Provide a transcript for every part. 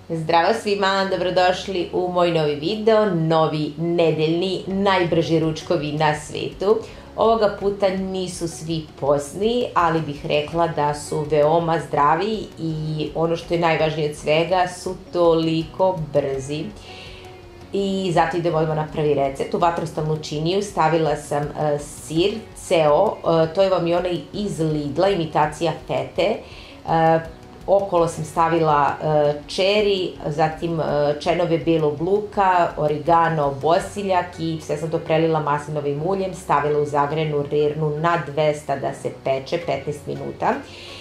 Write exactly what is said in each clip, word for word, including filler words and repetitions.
Zdravo svima, dobrodošli u moj novi video, novi nedeljni, najbrži ručkovi na svetu. Ovoga puta nisu svi postni, ali bih rekla da su veoma zdravi i ono što je najvažnije od svega su toliko brzi. I zato idemo odmah na prvi recept. U vatrostalnu činiju stavila sam uh, sir ceo, uh, to je vam i onaj iz Lidla, imitacija fete. Uh, okolo sam stavila uh, čeri, zatim uh, čenove belog luka, origano, bosiljak i sve sam to prelila maslinovim uljem, stavila u zagrejanu rernu na dvesta da se peče petnaest minuta.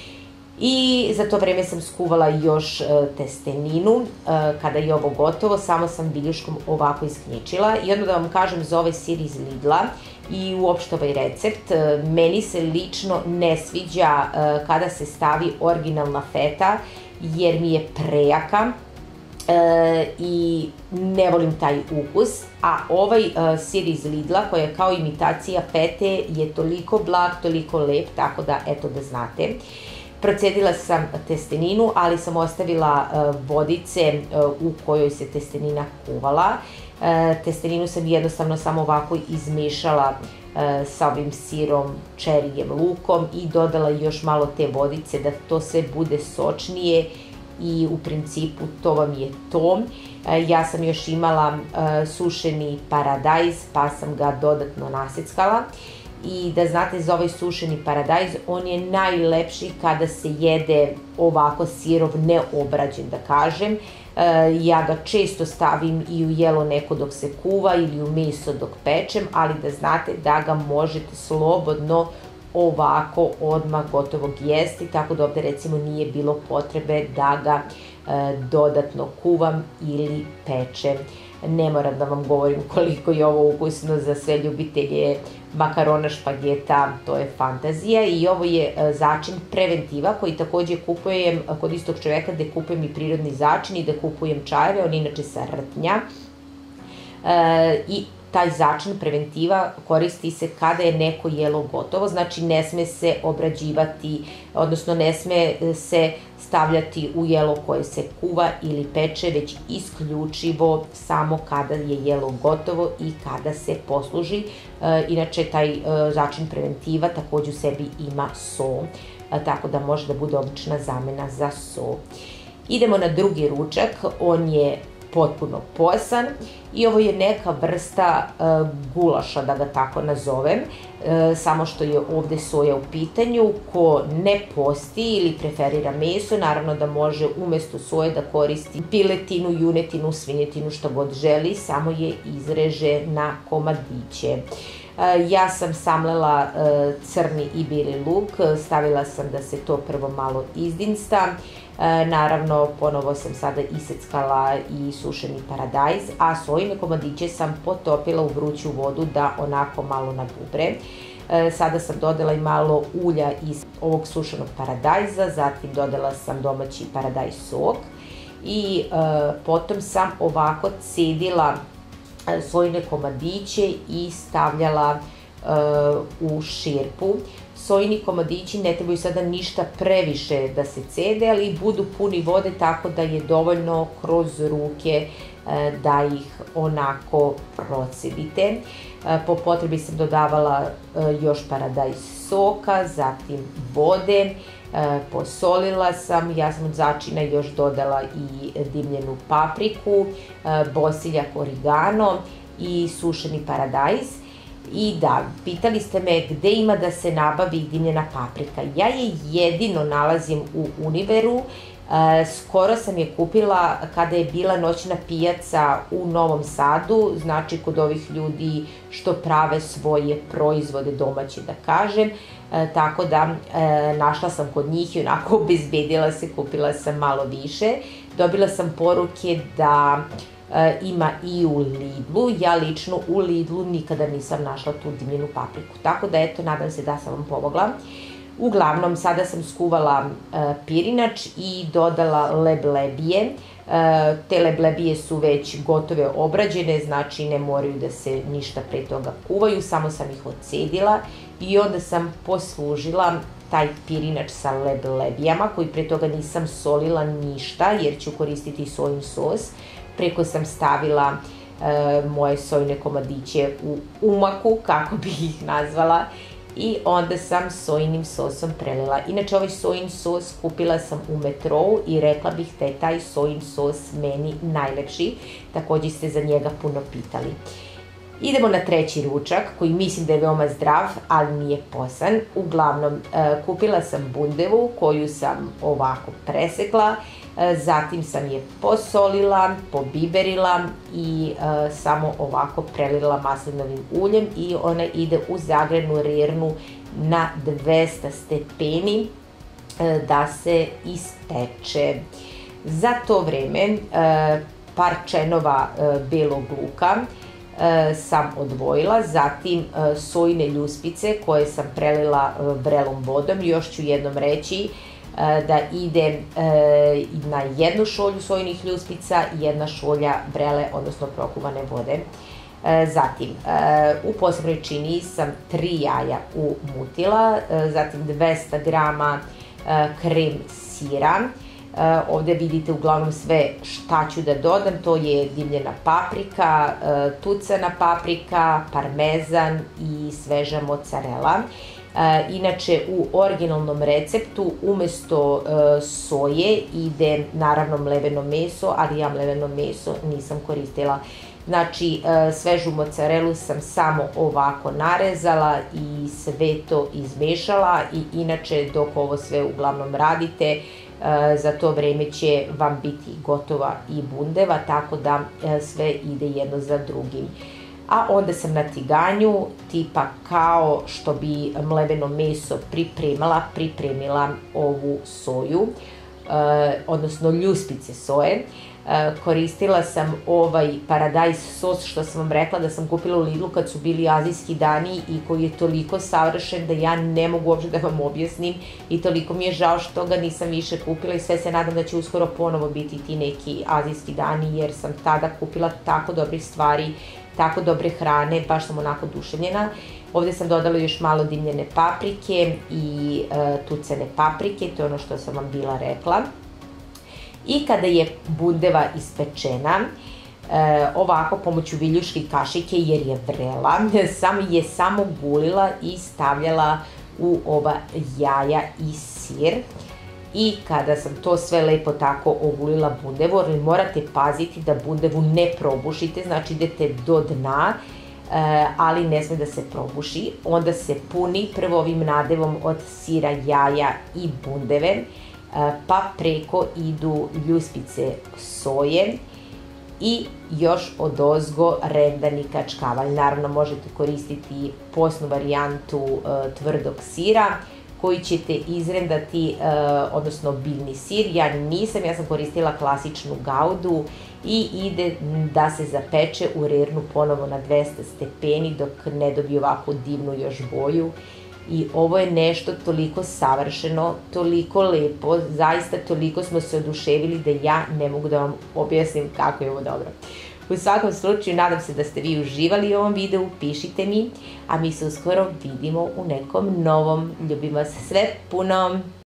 I za to vreme sam skuvala još uh, testeninu. Uh, kada je ovo gotovo, samo sam viljuškom ovako isknjičila. I onda da vam kažem za ovaj sir iz Lidla i uopšte ovaj recept, uh, meni se lično ne sviđa uh, kada se stavi originalna feta, jer mi je prejaka uh, i ne volim taj ukus. A ovaj uh, sir iz Lidla, koja je kao imitacija fete, je toliko blag, toliko lep, tako da eto da znate. Procedila sam testeninu, ali sam ostavila uh, vodice uh, u kojoj se testenina kuvala. Uh, testeninu sam jednostavno samo ovako izmešala uh, sa ovim sirom, čerijem, lukom i dodala još malo te vodice da to sve bude sočnije i u principu to vam je to. Uh, ja sam još imala uh, sušeni paradajz pa sam ga dodatno naseckala. I da znate, za ovaj sušeni paradajz, on je najlepši kada se jede ovako sirov, neobrađen da kažem. E, ja ga često stavim i u jelo neko dok se kuva ili u meso dok pečem, ali da znate da ga možete slobodno ovako odmah gotovog jesti, tako da ovde recimo nije bilo potrebe da ga e, dodatno kuvam ili pečem. Ne moram da vam govorim koliko je ovo ukusno za sve ljubitelje makarona, špageta, to je fantazija. I ovo je začin preventiva koji takođe kupujem kod istog čoveka gde kupujem i prirodni začin i da kupujem čajeve, on inače sa rtnja. E, I taj začin preventiva koristi se kada je neko jelo gotovo, znači ne sme se obrađivati, odnosno ne sme se stavljati u jelo koje se kuva ili peče, već isključivo samo kada je jelo gotovo i kada se posluži. E, inače, taj e, začin preventiva takođe u sebi ima so, e, tako da može da bude odlična zamena za so. Idemo na drugi ručak, on je potpuno posan i ovo je neka vrsta uh, gulaša, da ga tako nazovem, uh, samo što je ovde soja u pitanju. Ko ne posti ili preferira meso, naravno da može umesto soje da koristi piletinu, junetinu, svinjetinu, što god želi, samo je izreže na komadiće. Uh, ja sam samlela uh, crni i beli luk, stavila sam da se to prvo malo izdinsta. E, naravno, ponovo sam sada iseckala i sušeni paradajz, a sojine komadiće sam potopila u vruću vodu da onako malo nabubre. E, sada sam dodala i malo ulja iz ovog sušenog paradajza, zatim dodala sam domaći paradajz sok i e, potom sam ovako cedila sojine komadiće i stavljala e, u šerpu. Sojini komadići ne trebaju sada ništa previše da se cede, ali budu puni vode, tako da je dovoljno kroz ruke e, da ih onako procedite. E, po potrebi sam dodavala e, još paradajz soka, zatim vode, e, posolila sam, ja sam od začina još dodala i dimljenu papriku, e, bosiljak, origano i sušeni paradajz. I da, pitali ste me gde ima da se nabavi dimljena paprika. Ja je jedino nalazim u Univeru, e, skoro sam je kupila kada je bila noćna pijaca u Novom Sadu, znači kod ovih ljudi što prave svoje proizvode domaće da kažem, e, tako da e, našla sam kod njih i onako obezbedila se, kupila sam malo više. Dobila sam poruke da E, ima i u Lidlu. Ja lično u Lidlu nikada nisam našla tu dimljenu papriku. Tako da eto, nadam se da sam vam pomogla. Uglavnom, sada sam skuvala e, pirinač i dodala leblebije. E, te leblebije su već gotove, obrađene, znači ne moraju da se ništa pre toga kuvaju, samo sam ih odcedila i onda sam poslužila taj pirinač sa leblebijama, koji pre toga nisam solila ništa, jer ću koristiti sojin sos. Preko sam stavila e, moje sojine komadiće u umaku, kako bih ih nazvala, i onda sam sojinim sosom prelila. Inače, ovaj sojin sos kupila sam u Metrou i rekla bih da je taj sojin sos meni najlepši. Također ste za njega puno pitali. Idemo na treći ručak, koji mislim da je veoma zdrav, ali nije posan. Uglavnom, kupila sam bundevu koju sam ovako presekla, zatim sam je posolila, pobiberila i samo ovako prelila maslinovim uljem i ona ide u zagrenu rernu na dvesta stepeni da se ispeče. Za to vreme par čenova belog luka sam odvojila, zatim sojine ljuspice koje sam prelila vrelom vodom. Još ću jednom reći da ide na jednu šolju sojinih ljuspica i jedna šolja vrele, odnosno prokuvane vode. Zatim, u posebnoj činiji sam tri jaja umutila, zatim dvesta grama krem sira. Ovdje vidite uglavnom sve šta ću da dodam, to je dimljena paprika, tucana paprika, parmezan i sveža mozzarella. Inače, u originalnom receptu umesto soje ide naravno mleveno meso, ali ja mleveno meso nisam koristila. Znači, svežu mozzarellu sam samo ovako narezala i sve to izmešala i inače dok ovo sve uglavnom radite, za to vreme će vam biti gotova i bundeva, tako da sve ide jedno za drugim. A onda sam na tiganju, tipa kao što bi mleveno meso pripremala, pripremila ovu soju, odnosno ljuspice soje. Koristila sam ovaj paradajz sos što sam vam rekla da sam kupila u Lidlu kad su bili azijski dani i koji je toliko savršen da ja ne mogu uopšte da vam objasnim i toliko mi je žao što ga nisam više kupila i sve se nadam da će uskoro ponovo biti ti neki azijski dani jer sam tada kupila tako dobrih stvari, tako dobre hrane, baš sam onako oduševljena. Ovdje sam dodala još malo dimljene paprike i e, tucane paprike, to je ono što sam vam bila rekla. I kada je bundeva ispečena, e, ovako pomoću viljuške kašike, jer je vrela, sam je samo gulila i stavljala u ova jaja i sir. I kada sam to sve lepo tako ogulila bundevu, ali morate paziti da bundevu ne probušite, znači idete do dna, ali ne sme da se probuši. Onda se puni prvo ovim nadevom od sira, jaja i bundeve, pa preko idu ljuspice soje i još odozgo rendani kačkavalj. Naravno možete koristiti posnu varijantu tvrdog sira koji ćete izrendati, odnosno biljni sir. Ja nisam, ja sam koristila klasičnu gaudu i ide da se zapeče u rernu ponovo na dvesta stepeni dok ne dobije ovako divnu još boju. I ovo je nešto toliko savršeno, toliko lepo, zaista toliko smo se oduševili da ja ne mogu da vam objasnim kako je ovo dobro. U svakom slučaju, nadam se da ste vi uživali u ovom videu, pišite mi, a mi se uskoro vidimo u nekom novom. Ljubim vas sve puno!